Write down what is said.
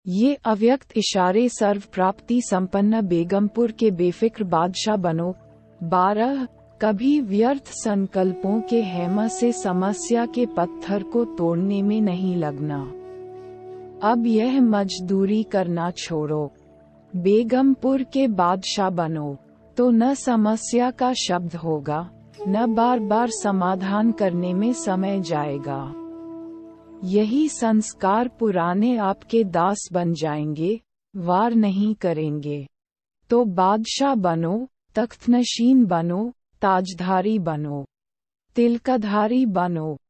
ये अव्यक्त इशारे सर्व प्राप्ति संपन्न बेगमपुर के बेफिक्र बादशाह बनो। 12 कभी व्यर्थ संकल्पों के हेमा से समस्या के पत्थर को तोड़ने में नहीं लगना। अब यह मजदूरी करना छोड़ो। बेगमपुर के बादशाह बनो तो न समस्या का शब्द होगा, न बार बार समाधान करने में समय जाएगा। यही संस्कार पुराने आपके दास बन जाएंगे, वार नहीं करेंगे। तो बादशाह बनो, तख्तनशीन बनो, ताजधारी बनो, तिलकधारी बनो।